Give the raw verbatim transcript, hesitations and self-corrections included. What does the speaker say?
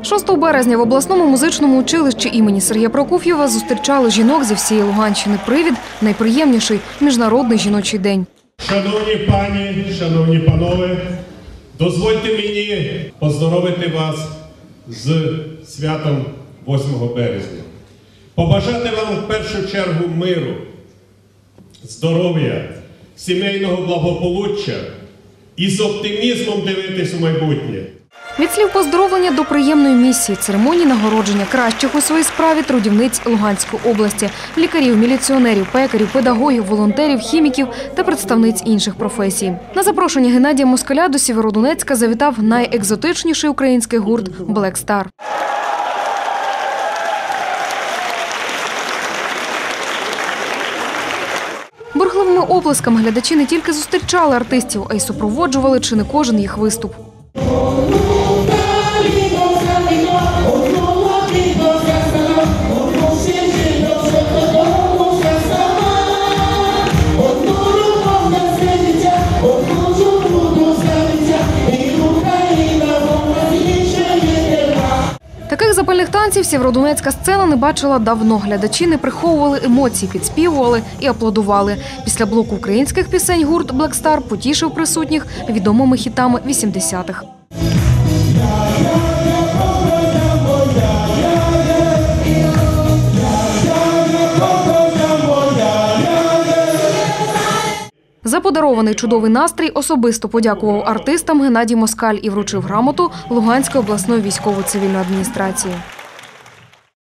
шостого березня в обласному музичному училищі імені Сергія Прокоф'єва зустрічали жінок зі всієї Луганщини. Привід – найприємніший – Міжнародний жіночий день. Шановні пані, шановні панове, дозвольте мені поздоровити вас з святом восьмого березня. Побажати вам в першу чергу миру, здоров'я, сімейного благополуччя і з оптимізмом дивитись у майбутнє. Від слів поздоровлення до приємної місії – церемонії нагородження кращих у своїй справі трудівниць Луганської області – лікарів, міліціонерів, пекарів, педагогів, волонтерів, хіміків та представниць інших професій. На запрошення Геннадія Москаля до Сєвєродонецька завітав найекзотичніший український гурт «Блек Стар». Бурхливими оплесками глядачі не тільки зустрічали артистів, а й супроводжували чи не кожен їх виступ. Таких запальних танців сєвєродонецька сцена не бачила давно. Глядачі не приховували емоцій, підспівували і аплодували. Після блоку українських пісень гурт «Блек Стар» потішив присутніх відомими хітами вісімдесятих. За подарований чудовий настрій особисто подякував артистам Геннадій Москаль і вручив грамоту Луганської обласної військово-цивільної адміністрації.